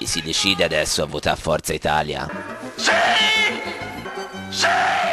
si decide adesso a votare Forza Italia? Sì! Sì!